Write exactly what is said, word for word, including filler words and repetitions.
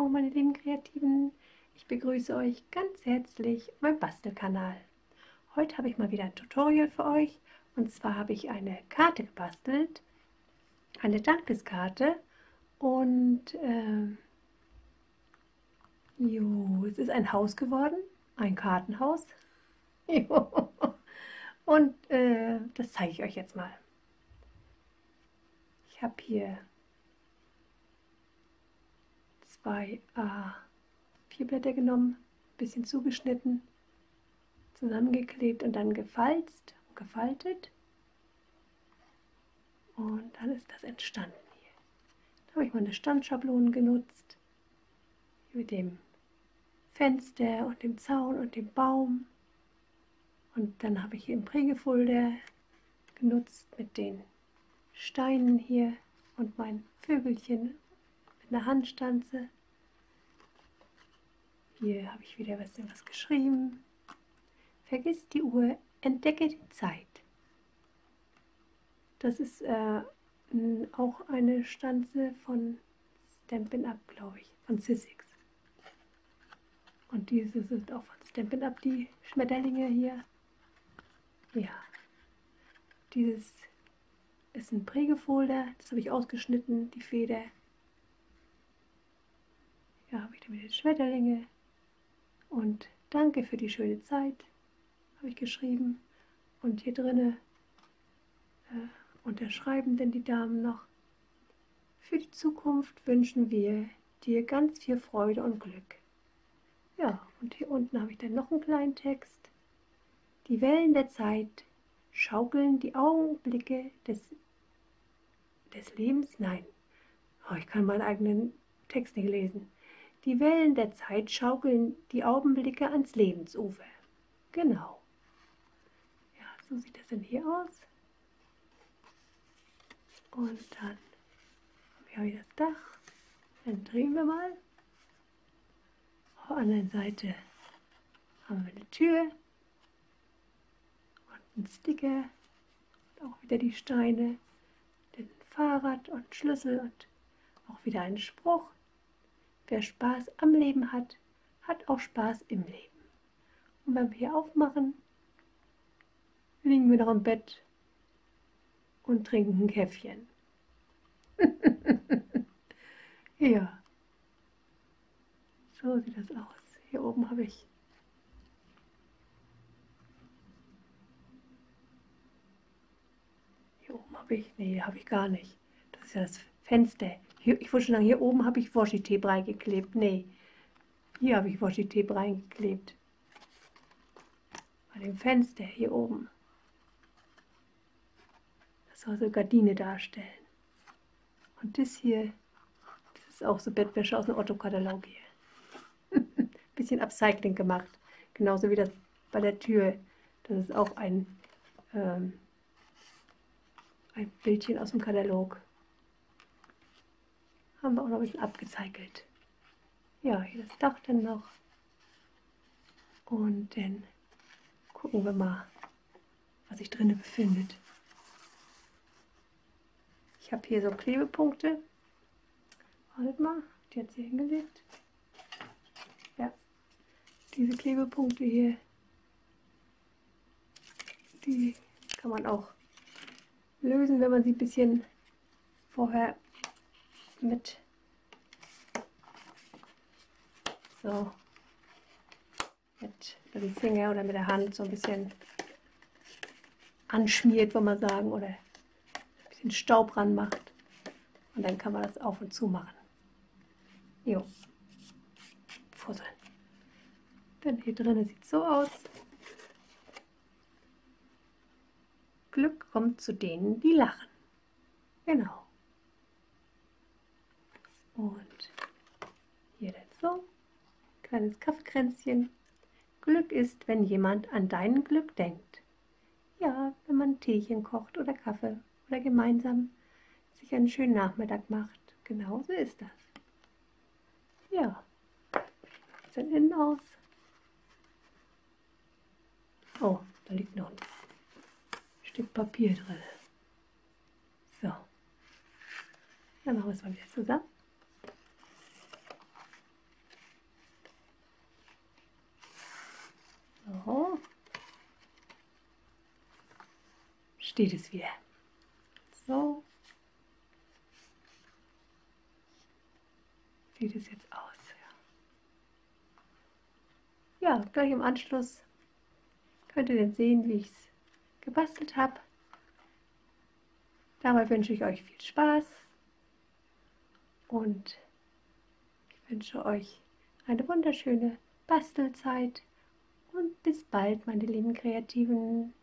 Hallo meine lieben Kreativen, ich begrüße euch ganz herzlich auf meinem Bastelkanal. Heute habe ich mal wieder ein Tutorial für euch und zwar habe ich eine Karte gebastelt, eine Dankeskarte und äh, jo, es ist ein Haus geworden, ein Kartenhaus jo. Und äh, das zeige ich euch jetzt mal. Ich habe hier zwei A vier Blätter genommen, ein bisschen zugeschnitten, zusammengeklebt und dann gefalzt und gefaltet. Und dann ist das entstanden hier. Da habe ich meine Standschablonen genutzt, mit dem Fenster und dem Zaun und dem Baum. Und dann habe ich hier im Prägefolder genutzt mit den Steinen hier und mein Vögelchen mit einer Handstanze. Hier habe ich wieder was, was geschrieben. Vergiss die Uhr, entdecke die Zeit. Das ist äh, auch eine Stanze von Stampin' Up, glaube ich, von Sizzix. Und diese sind auch von Stampin' Up, die Schmetterlinge hier. Ja, dieses ist ein Prägefolder, das habe ich ausgeschnitten, die Feder. Ja, habe ich dann wieder die Schmetterlinge. Und danke für die schöne Zeit, habe ich geschrieben. Und hier drinne äh, unterschreiben denn die Damen noch: Für die Zukunft wünschen wir dir ganz viel Freude und Glück. Ja, und hier unten habe ich dann noch einen kleinen Text. Die Wellen der Zeit schaukeln die Augenblicke des, des Lebens. Nein, oh, ich kann meinen eigenen Text nicht lesen. Die Wellen der Zeit schaukeln die Augenblicke ans Lebensufer. Genau. Ja, so sieht das denn hier aus. Und dann habe ich das Dach. Dann drehen wir mal. Auf der anderen Seite haben wir eine Tür und einen Sticker und auch wieder die Steine, ein Fahrrad und Schlüssel und auch wieder ein Spruch. Wer Spaß am Leben hat, hat auch Spaß im Leben. Und beim hier aufmachen, liegen wir noch im Bett und trinken ein Käffchen. Ja, so sieht das aus. Hier oben habe ich Hier oben habe ich, nee, habe ich gar nicht. Das ist ja das Fenster. Hier, ich wollte schon sagen, hier oben habe ich Washi-Tape reingeklebt. Nee, hier habe ich Washi-Tape reingeklebt. Bei dem Fenster hier oben. Das soll so Gardine darstellen. Und das hier, das ist auch so Bettwäsche aus dem Otto-Katalog hier. Bisschen Upcycling gemacht. Genauso wie das bei der Tür. Das ist auch ein, ähm, ein Bildchen aus dem Katalog. Haben wir auch noch ein bisschen abgecycelt. Ja, hier das Dach dann noch. Und dann gucken wir mal, was sich drinnen befindet. Ich habe hier so Klebepunkte. Wartet mal, die hat sie hingelegt. Ja, diese Klebepunkte hier, die kann man auch lösen, wenn man sie ein bisschen vorher mit so mit, mit dem Finger oder mit der Hand so ein bisschen anschmiert, wollen wir sagen, oder ein bisschen Staub ranmacht. Und dann kann man das auf und zu machen. Jo. Fussel. Dann hier drinnen sieht es so aus. Glück kommt zu denen, die lachen. Genau. Und hier dann so. Kleines Kaffeekränzchen. Glück ist, wenn jemand an dein Glück denkt. Ja, wenn man ein Teechen kocht oder Kaffee oder gemeinsam sich einen schönen Nachmittag macht. Genau so ist das. Ja, sieht dann innen aus. Oh, da liegt noch ein Stück Papier drin. So, dann machen wir es mal wieder zusammen. steht es wieder. So sieht es jetzt aus. Ja, ja, gleich im Anschluss könnt ihr dann sehen, wie ich es gebastelt habe. Dabei wünsche ich euch viel Spaß und ich wünsche euch eine wunderschöne Bastelzeit und bis bald, meine lieben Kreativen.